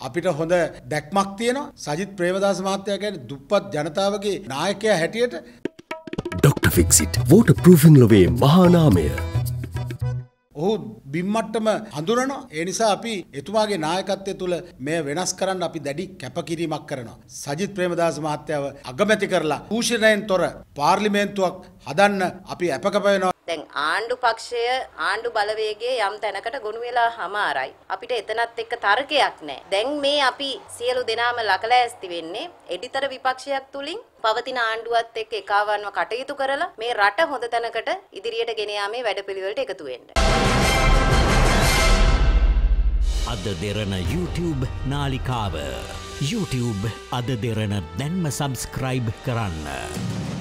අපිට හොඳ දැක්මක් තියෙනවා. සජිත් ප්‍රේමදාස මහත්තයා කියන්නේ දුප්පත් ජනතාවගේ නායකයා හැටියට. Dr. Fixit waterproofing ලොවේ මහා නාමය. ඔහු බිම්මට්ටම හඳුනනවා. ඒ නිසා අපි එතුමාගේ නායකත්වය තුළ මේ වෙනස් කරන්න අපි දැඩි කැපකිරීමක් කරනවා. සජිත් ප්‍රේමදාස මහත්තයාව අගමැති කරලා දූෂණයෙන් තොර පාර්ලිමේන්තුවක් හදන්න අපි අපකප වෙනවා. දැන් ආණ්ඩු පක්ෂය ආණ්ඩු බලවේගයේ යම් තැනකට ගොනු වෙලා හමාරයි. අපිට එතනත් එක්ක තර්කයක් නැහැ. දැන් මේ අපි සියලු දෙනාම ලකලෑස්ති වෙන්නේ එඩිතර විපක්ෂයක් තුලින් පවතින ආණ්ඩුවත් එක්ක එකවන්ව කටයුතු කරලා මේ රට හොඳ තැනකට ඉදිරියට ගෙන යාමේ වැඩපිළිවෙලට එකතු වෙන්න. අද දෙරණ YouTube නාලිකාව YouTube අද දෙරණ දැන්ම subscribe කරන්න.